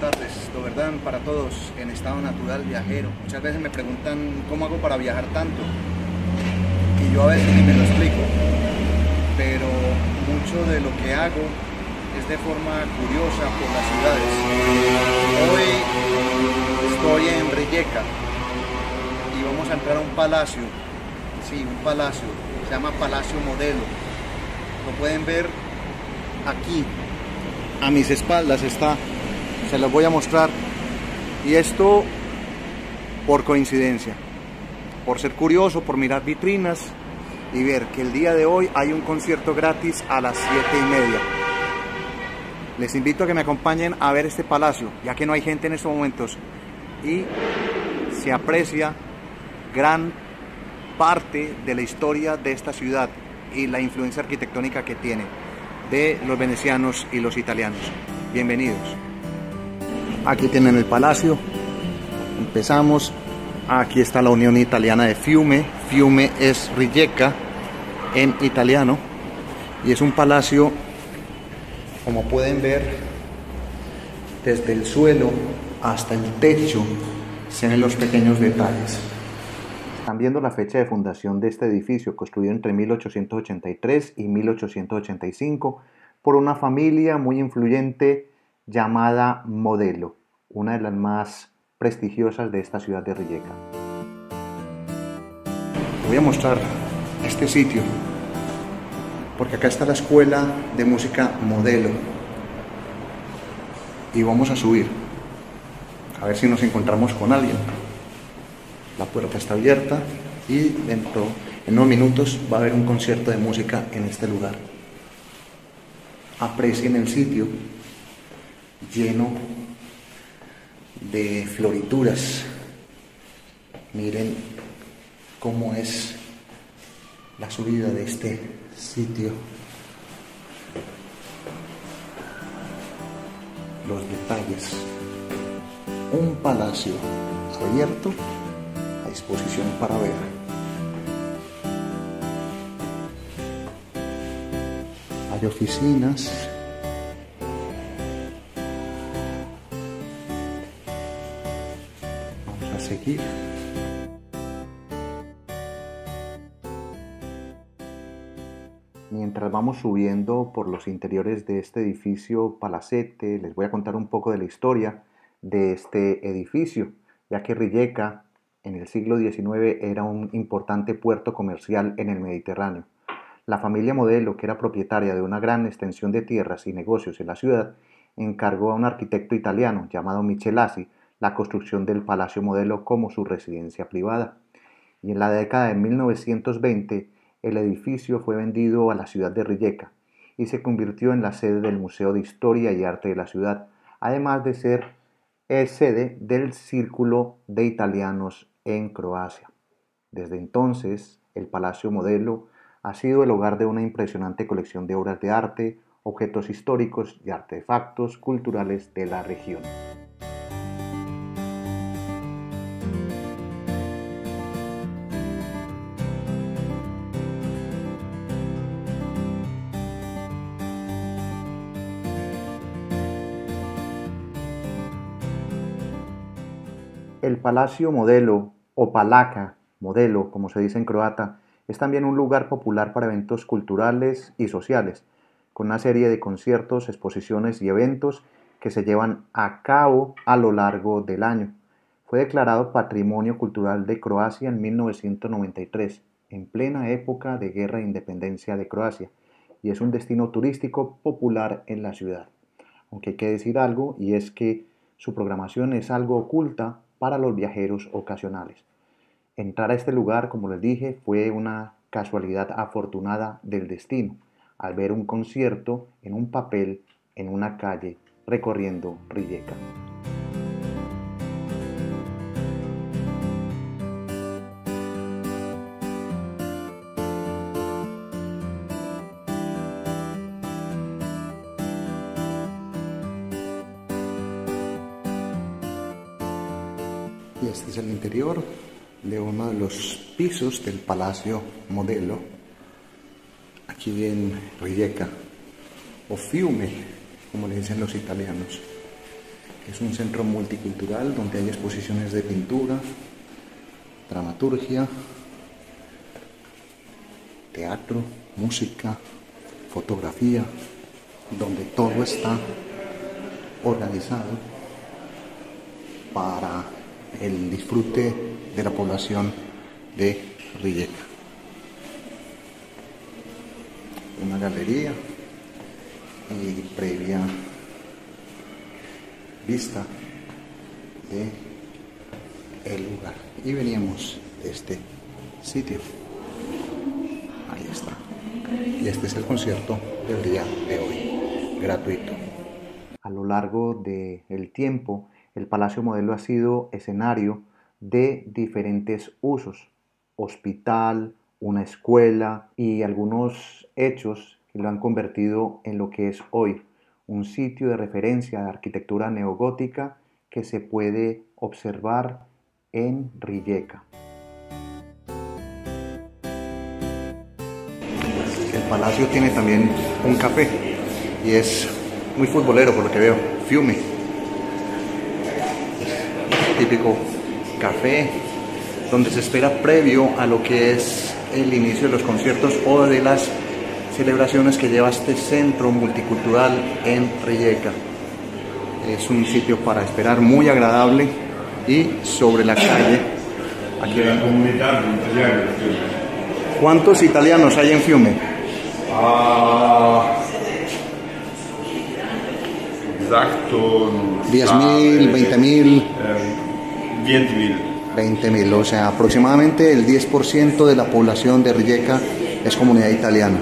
tardes. Doberdan para todos en estado natural viajero. Muchas veces me preguntan cómo hago para viajar tanto y yo a veces ni me lo explico, pero mucho de lo que hago es de forma curiosa por las ciudades. Hoy estoy en Rijeka y vamos a entrar a un palacio, un palacio, se llama Palacio Modelo. Lo pueden ver aquí, a mis espaldas está, se los voy a mostrar, y esto por coincidencia, por ser curioso, por mirar vitrinas y ver que el día de hoy hay un concierto gratis a las 7:30. Les invito a que me acompañen a ver este palacio, ya que no hay gente en estos momentos y se aprecia gran parte de la historia de esta ciudad y la influencia arquitectónica que tiene de los venecianos y los italianos. Bienvenidos. Aquí tienen el palacio. Empezamos. Aquí está la Unión Italiana de Fiume. Fiume es Rijeka en italiano y es un palacio, como pueden ver, desde el suelo hasta el techo se ven los pequeños detalles. Están viendo la fecha de fundación de este edificio, construido entre 1883 y 1885 por una familia muy influyente llamada Modelo, una de las más prestigiosas de esta ciudad de Rijeka. Voy a mostrar este sitio porque acá está la escuela de música Modelo y vamos a subir a ver si nos encontramos con alguien. La puerta está abierta y en unos minutos va a haber un concierto de música en este lugar. Aprecien el sitio lleno de florituras. Miren cómo es la subida de este sitio. Los detalles. Un palacio abierto a disposición para ver. Hay oficinas. Vamos a seguir. Mientras vamos subiendo por los interiores de este edificio palacete, les voy a contar un poco de la historia de este edificio, ya que Rijeka en el siglo XIX era un importante puerto comercial en el Mediterráneo. La familia Modelo, que era propietaria de una gran extensión de tierras y negocios en la ciudad, encargó a un arquitecto italiano llamado Michelazzi la construcción del Palacio Modelo como su residencia privada. Y en la década de 1920, el edificio fue vendido a la ciudad de Rijeka y se convirtió en la sede del Museo de Historia y Arte de la ciudad, además de ser sede del Círculo de Italianos en Croacia. Desde entonces, el Palacio Modelo ha sido el hogar de una impresionante colección de obras de arte, objetos históricos y artefactos culturales de la región. El Palacio Modelo, o Palaka Modelo, como se dice en croata, es también un lugar popular para eventos culturales y sociales, con una serie de conciertos, exposiciones y eventos que se llevan a cabo a lo largo del año. Fue declarado Patrimonio Cultural de Croacia en 1993, en plena época de Guerra de Independencia de Croacia, y es un destino turístico popular en la ciudad. Aunque hay que decir algo, y es que su programación es algo oculta para los viajeros ocasionales. Entrar a este lugar, como les dije, fue una casualidad afortunada del destino, al ver un concierto en un papel en una calle recorriendo Rijeka. Y este es el interior de uno de los pisos del Palacio Modelo, aquí en Rijeka, o Fiume, como le dicen los italianos. Es un centro multicultural donde hay exposiciones de pintura, dramaturgia, teatro, música, fotografía, donde todo está organizado para el disfrute de la población de Rijeka. Una galería y previa vista de el lugar, y veníamos de este sitio. Ahí está, y este es el concierto del día de hoy, gratuito. A lo largo del tiempo, el Palacio Modelo ha sido escenario de diferentes usos: hospital, una escuela y algunos hechos que lo han convertido en lo que es hoy, un sitio de referencia de arquitectura neogótica que se puede observar en Rijeka. El palacio tiene también un café y es muy futbolero por lo que veo, Fiume. Típico café donde se espera previo a lo que es el inicio de los conciertos o de las celebraciones que lleva este centro multicultural en Rijeka. Es un sitio para esperar muy agradable, y sobre la calle, aquí ven. ¿Cuántos italianos hay en Fiume? Exacto. 10.000, 20.000. 20.000. 20.000, o sea, aproximadamente el 10% de la población de Rijeka es comunidad italiana.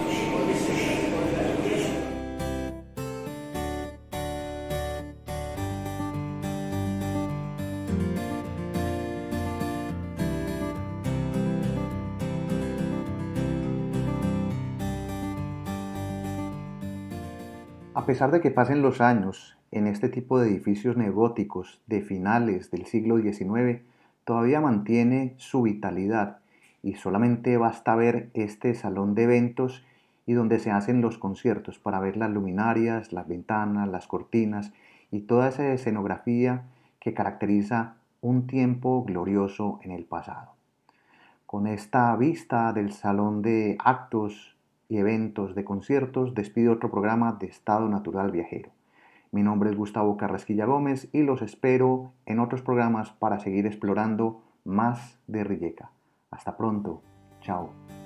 A pesar de que pasen los años, en este tipo de edificios neogóticos de finales del siglo XIX todavía mantiene su vitalidad, y solamente basta ver este salón de eventos y donde se hacen los conciertos para ver las luminarias, las ventanas, las cortinas y toda esa escenografía que caracteriza un tiempo glorioso en el pasado. Con esta vista del salón de actos y eventos de conciertos, despido otro programa de Estado Natural Viajero. Mi nombre es Gustavo Carrasquilla Gómez y los espero en otros programas para seguir explorando más de Rijeka. Hasta pronto. Chao.